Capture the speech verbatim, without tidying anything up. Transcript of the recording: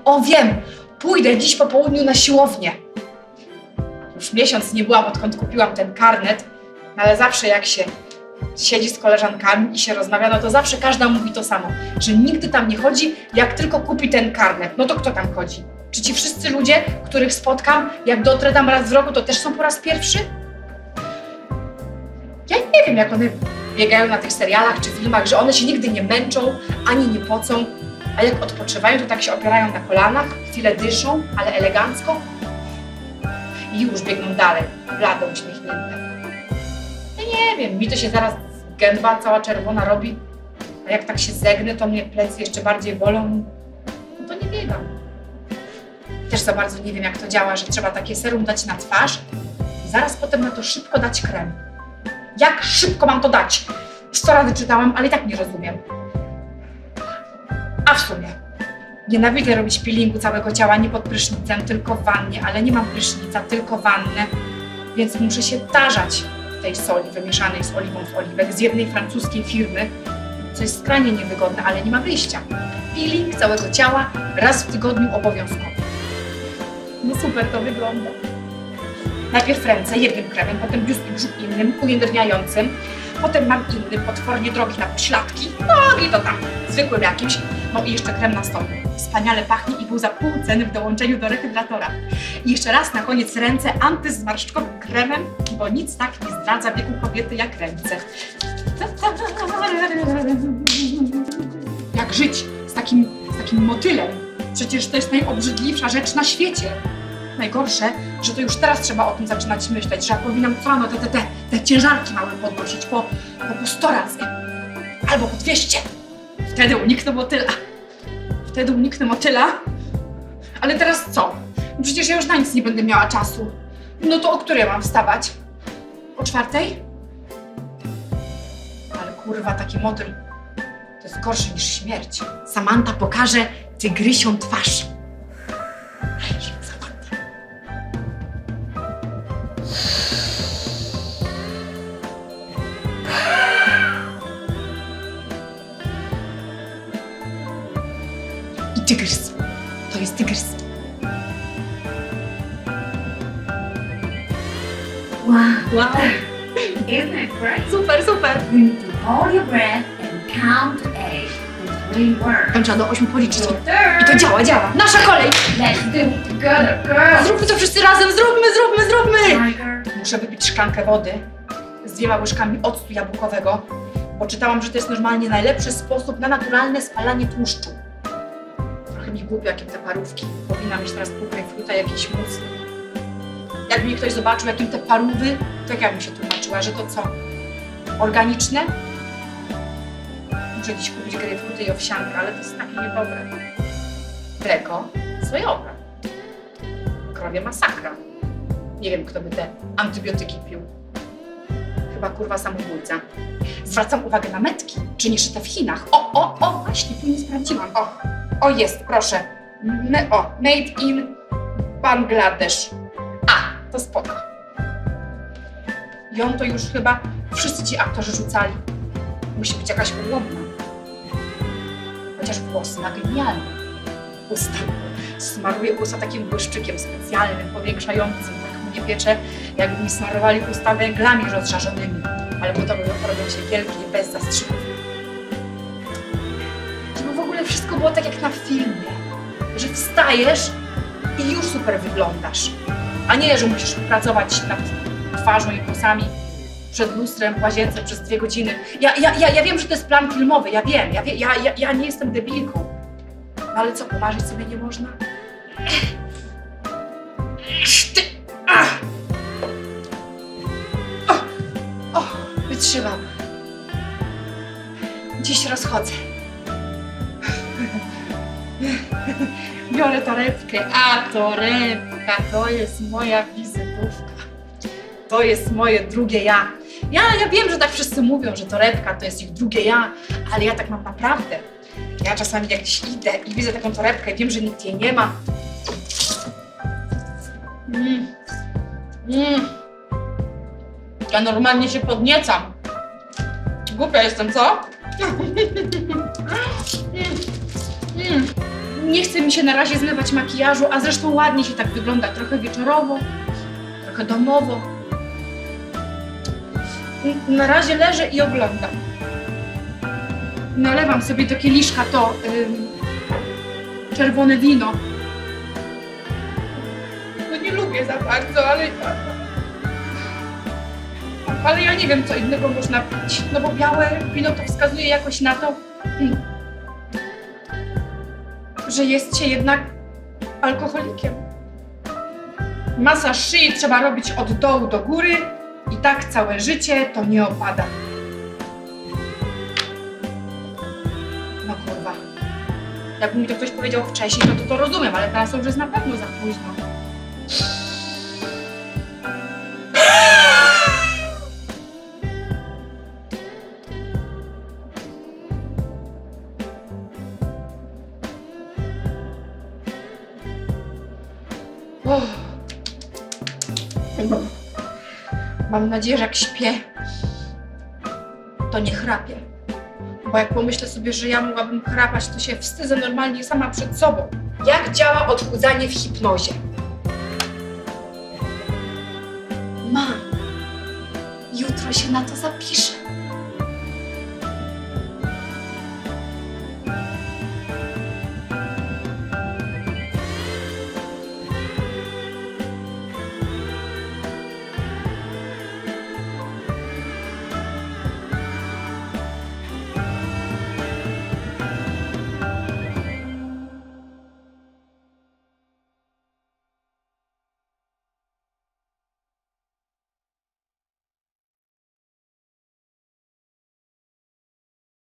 O, wiem! Pójdę dziś po południu na siłownię. Już miesiąc nie byłam, odkąd kupiłam ten karnet, ale zawsze jak się siedzi z koleżankami i się rozmawia, no to zawsze każda mówi to samo, że nigdy tam nie chodzi, jak tylko kupi ten karnet. No to kto tam chodzi? Czy ci wszyscy ludzie, których spotkam, jak dotrę tam raz w roku, to też są po raz pierwszy? Ja nie wiem, jak one biegają na tych serialach czy filmach, że one się nigdy nie męczą, ani nie pocą, a jak odpoczywają, to tak się opierają na kolanach, chwilę dyszą, ale elegancko i już biegną dalej, blado uśmiechnięte. Ja nie wiem, mi to się zaraz gęba cała czerwona robi, a jak tak się zegnę, to mnie plecy jeszcze bardziej bolą, no to nie biegam. Też za bardzo nie wiem, jak to działa, że trzeba takie serum dać na twarz i zaraz potem na to szybko dać krem. Jak szybko mam to dać? Sto razy czytałam, ale i tak nie rozumiem. A w sumie, nienawidzę robić peelingu całego ciała nie pod prysznicem, tylko w wannie, ale nie mam prysznica, tylko wannę, więc muszę się tarzać w tej soli wymieszanej z oliwą z oliwek z jednej francuskiej firmy, co jest skrajnie niewygodne, ale nie ma wyjścia. Peeling całego ciała raz w tygodniu obowiązkowo. No super to wygląda. Najpierw ręce jednym kremem, potem biust i brzuch innym, ujędrniającym, potem mam inny, potwornie drogi na pośladki, nogi to tam, zwykłym jakimś, no i jeszcze krem na stopy. Wspaniale pachnie i był za pół ceny w dołączeniu do rehydratora. I jeszcze raz na koniec ręce antysmarszczkowym kremem, bo nic tak nie zdradza wieku kobiety jak ręce. Jak żyć z takim, z takim motylem? Przecież to jest najobrzydliwsza rzecz na świecie. Najgorsze, że to już teraz trzeba o tym zaczynać myśleć, że ja powinnam co rano te, te, te, te ciężarki małe podnosić po, po, po sto razy. Albo po dwieście. Wtedy uniknę motyla. Wtedy uniknę motyla. Ale teraz co? No przecież ja już na nic nie będę miała czasu. No to o której mam wstawać? O czwartej? Ale kurwa, taki motyl to jest gorszy niż śmierć. Samanta pokaże tygrysią twarz. I tygrys. To jest tygrys. Wow. Wow. Isn't it great? Super, super. You need to hold your breath and count to eight with three words. Tam trzeba do ośmiu policzyć. Your turn. I to działa, działa. Nasza kolej. Let's do it together, girls. Zróbmy to wszyscy razem. Zróbmy, zróbmy, zróbmy. Tiger. Muszę wypić szklankę wody z dwiema łyżkami octu jabłkowego, bo czytałam, że to jest normalnie najlepszy sposób na naturalne spalanie tłuszczu. Trochę mi głupio, jakim te parówki. Powinna mieć teraz pół grejpfruta, jakiś mus. Jakby mi ktoś zobaczył, jakim te parówy, to jak ja bym się tłumaczyła, że to co? Organiczne? Muszę dziś kupić grejpfruty i owsiankę, ale to jest takie niedobre. Mleko sojowe. Krowie masakra. Nie wiem, kto by te antybiotyki pił. Chyba kurwa samobójca. Zwracam uwagę na metki, czy nie szyte w Chinach. O, o, o, właśnie, tu nie sprawdziłam. O, o jest, proszę. Me, o, made in Bangladesz. A, to spoko. Ją to już chyba wszyscy ci aktorzy rzucali. Musi być jakaś ułomna. Chociaż włosy ma genialne. Usta. Smaruję usta takim błyszczykiem specjalnym, powiększającym. Tak mnie piecze, jakby mi smarowali usta węglami rozżarzonymi. Ale gotowe robią się wielkie, bez zastrzyków. Żeby w ogóle wszystko było tak jak na filmie. Że wstajesz i już super wyglądasz. A nie, że musisz pracować nad twarzą i włosami przed lustrem w łazience przez dwie godziny. Ja, ja, ja, ja wiem, że to jest plan filmowy, ja wiem, ja, wie, ja, ja, ja nie jestem debilką. No ale co, pomarzyć sobie nie można? Ty! Ach! O! O! Wytrzymam. Dziś rozchodzę. Biorę torebkę, a torebka to jest moja wizytówka. To jest moje drugie ja. Ja, ja wiem, że tak wszyscy mówią, że torebka to jest ich drugie ja, ale ja tak mam naprawdę. Ja czasami jak gdzieś idę i widzę taką torebkę i wiem, że nikt jej nie ma. Mm. Mm. Ja normalnie się podniecam. Głupia jestem, co? mm. Mm. Nie chce mi się na razie zmywać makijażu, a zresztą ładnie się tak wygląda, trochę wieczorowo, trochę domowo. Na razie leżę i oglądam. Nalewam sobie do kieliszka to ym, czerwone wino. No nie lubię za bardzo, ale... Ale ja nie wiem, co innego można pić, no bo białe wino to wskazuje jakoś na to, mm, że jest się jednak alkoholikiem. Masaż szyi trzeba robić od dołu do góry i tak całe życie to nie opada. No kurwa. Jakby mi to ktoś powiedział wcześniej, no to to rozumiem, ale teraz to już jest na pewno za późno. Oh. Mam nadzieję, że jak śpię, to nie chrapię. Bo jak pomyślę sobie, że ja mogłabym chrapać, to się wstydzę normalnie sama przed sobą. Jak działa odchudzanie w hipnozie? Mam. Jutro się na to zapiszę.